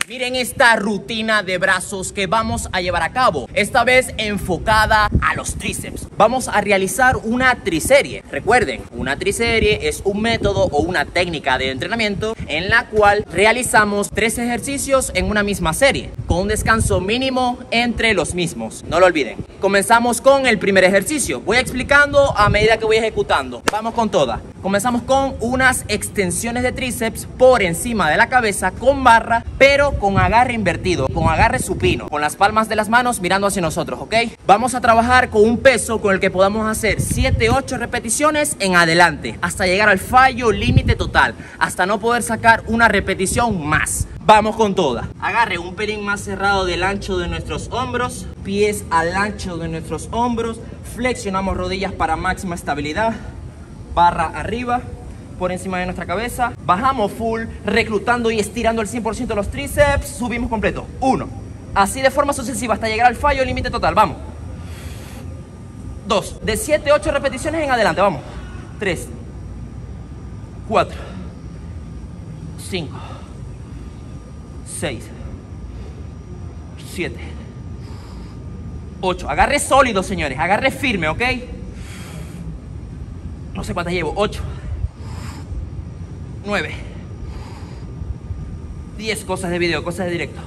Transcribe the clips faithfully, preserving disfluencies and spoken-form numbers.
Miren esta rutina de brazos que vamos a llevar a cabo, esta vez enfocada a los tríceps. Vamos a realizar una triserie. Recuerden, una triserie es un método o una técnica de entrenamiento en la cual realizamos tres ejercicios en una misma serie, con un descanso mínimo entre los mismos. No lo olviden. Comenzamos con el primer ejercicio. Voy explicando a medida que voy ejecutando. Vamos con toda. Comenzamos con unas extensiones de tríceps por encima de la cabeza con barra, pero con agarre invertido, con agarre supino, con las palmas de las manos mirando hacia nosotros, ¿ok? Vamos a trabajar con un peso con el que podamos hacer siete ocho repeticiones en adelante, hasta llegar al fallo límite total, hasta no poder sacar una repetición más. Vamos con toda. Agarre un pelín más cerrado del ancho de nuestros hombros, pies al ancho de nuestros hombros, flexionamos rodillas para máxima estabilidad, barra arriba, por encima de nuestra cabeza, bajamos full, reclutando y estirando al cien por ciento los tríceps, subimos completo, uno, así de forma sucesiva hasta llegar al fallo límite total, vamos, dos, de siete ocho repeticiones en adelante, vamos, tres, cuatro, cinco, seis, siete, ocho, agarre sólido señores, agarre firme, ¿ok? No sé cuántas llevo, ocho, nueve, diez, cosas de video, cosas de directo,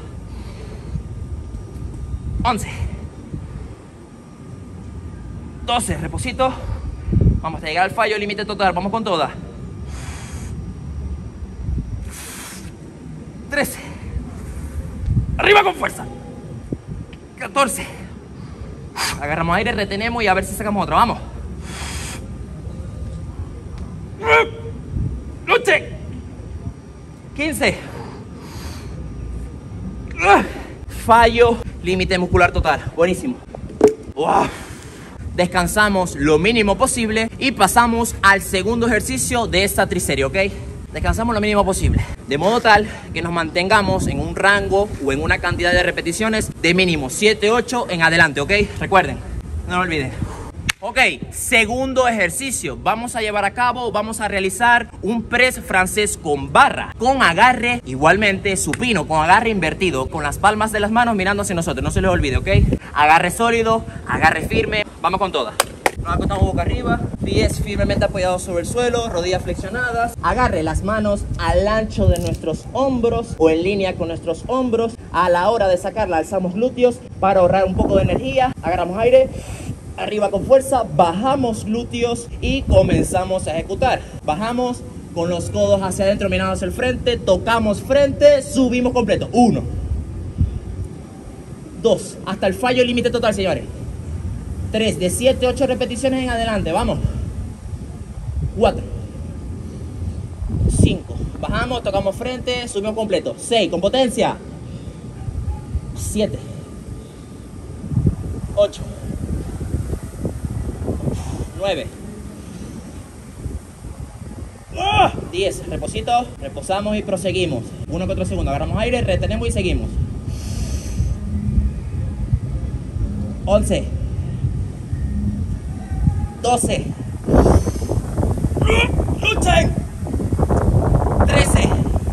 once, doce, reposito, vamos a llegar al fallo límite total, vamos con toda, trece, arriba con fuerza, catorce, agarramos aire, retenemos y a ver si sacamos otra, vamos, luche, quince, fallo límite muscular total, buenísimo. Wow. Descansamos lo mínimo posible y pasamos al segundo ejercicio de esta triserie, ¿ok? Descansamos lo mínimo posible, de modo tal que nos mantengamos en un rango o en una cantidad de repeticiones de mínimo siete ocho en adelante, ¿ok? Recuerden, no lo olviden. Ok, segundo ejercicio, vamos a llevar a cabo, vamos a realizar un press francés con barra, con agarre igualmente supino, con agarre invertido, con las palmas de las manos mirando hacia nosotros, no se les olvide, ¿ok? Agarre sólido, agarre firme, vamos con todas. Nos acostamos boca arriba, pies firmemente apoyados sobre el suelo, rodillas flexionadas, agarre las manos al ancho de nuestros hombros o en línea con nuestros hombros. A la hora de sacarla alzamos glúteos para ahorrar un poco de energía, agarramos aire. Arriba con fuerza, bajamos glúteos y comenzamos a ejecutar. Bajamos con los codos hacia adentro mirando hacia el frente, tocamos frente, subimos completo. Uno, dos, hasta el fallo límite total, señores. Tres, de siete, ocho repeticiones en adelante, vamos. Cuatro, cinco, bajamos, tocamos frente, subimos completo. Seis, con potencia. Siete, ocho, nueve, diez, reposito, reposamos y proseguimos. Uno que otro segundo, agarramos aire, retenemos y seguimos. once, doce, luchen, trece,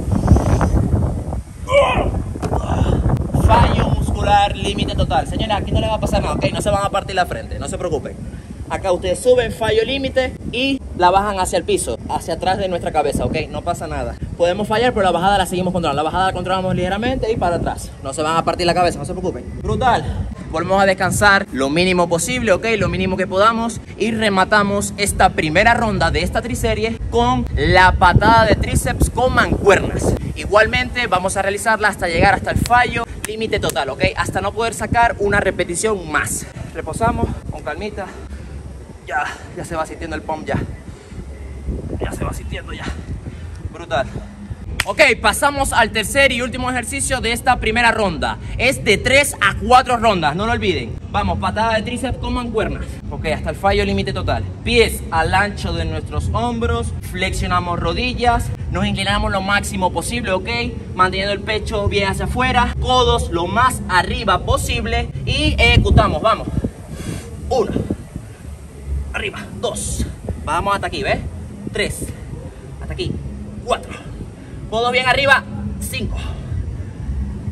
fallo muscular límite total. Señores, aquí no les va a pasar nada, ok, no se van a partir la frente, no se preocupen. Acá ustedes suben fallo límite y la bajan hacia el piso, hacia atrás de nuestra cabeza, ¿ok? No pasa nada. Podemos fallar, pero la bajada la seguimos controlando. La bajada la controlamos ligeramente y para atrás. No se van a partir la cabeza, no se preocupen. Brutal. Volvemos a descansar lo mínimo posible, ¿ok? Lo mínimo que podamos. Y rematamos esta primera ronda de esta triserie con la patada de tríceps con mancuernas. Igualmente vamos a realizarla hasta llegar hasta el fallo límite total, ¿ok? Hasta no poder sacar una repetición más. Reposamos con calmita. Ya, ya se va sintiendo el pump ya. Ya se va sintiendo ya. Brutal. Ok, pasamos al tercer y último ejercicio de esta primera ronda. Es de tres a cuatro rondas, no lo olviden. Vamos, patada de tríceps con mancuernas. Ok, hasta el fallo límite total. Pies al ancho de nuestros hombros. Flexionamos rodillas. Nos inclinamos lo máximo posible, ok. Manteniendo el pecho bien hacia afuera. Codos lo más arriba posible. Y ejecutamos, vamos. Uno. Arriba, dos, vamos hasta aquí, ¿ves? Tres, hasta aquí, cuatro, codos bien arriba, cinco,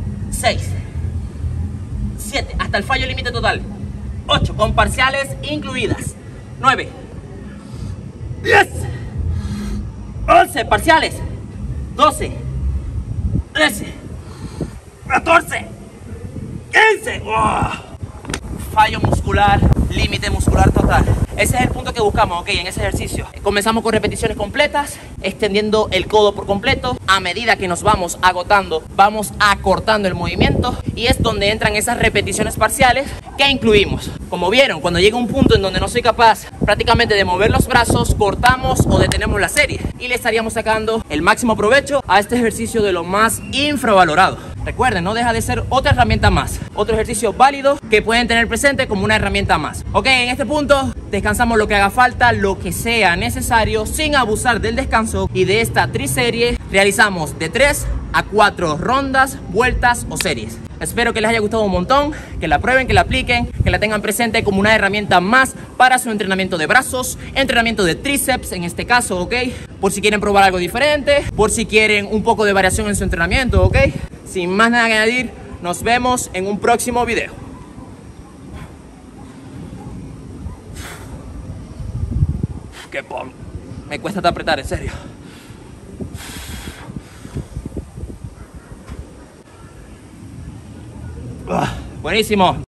seis, siete, hasta el fallo límite total. ocho, con parciales incluidas. nueve, diez, once, parciales. doce, trece, catorce, quince. ¡Oh! Fallo muscular, límite muscular total. Ese es el punto que buscamos, ok, en ese ejercicio. Comenzamos con repeticiones completas, extendiendo el codo por completo. A medida que nos vamos agotando, vamos acortando el movimiento y es donde entran esas repeticiones parciales que incluimos. Como vieron, cuando llega un punto en donde no soy capaz prácticamente de mover los brazos, cortamos o detenemos la serie y le estaríamos sacando el máximo provecho a este ejercicio de lo más infravalorado. Recuerden, no deja de ser otra herramienta más, otro ejercicio válido que pueden tener presente como una herramienta más. Ok, en este punto descansamos lo que haga falta, lo que sea necesario, sin abusar del descanso, y de esta triserie realizamos de tres a cuatro rondas, vueltas o series. Espero que les haya gustado un montón, que la prueben, que la apliquen, que la tengan presente como una herramienta más para su entrenamiento de brazos, entrenamiento de tríceps en este caso, ok. Por si quieren probar algo diferente, por si quieren un poco de variación en su entrenamiento, ok. Sin más nada que añadir, nos vemos en un próximo video. Qué pom. Me cuesta hasta apretar, en serio. Buenísimo.